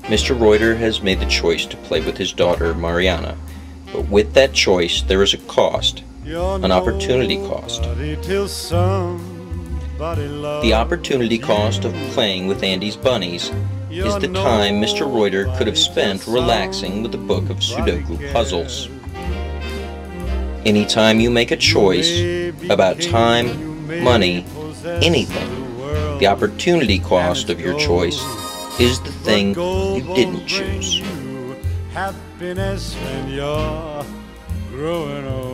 Mr. Reuter has made the choice to play with his daughter, Mariana. But with that choice, there is a cost, an opportunity cost. The opportunity cost of playing with Andy's bunnies is the time Mr. Reuter could have spent relaxing with a book of Sudoku puzzles. Anytime you make a choice about time, money, anything, the opportunity cost of your choice is the thing you didn't choose. Happiness when you're growing old.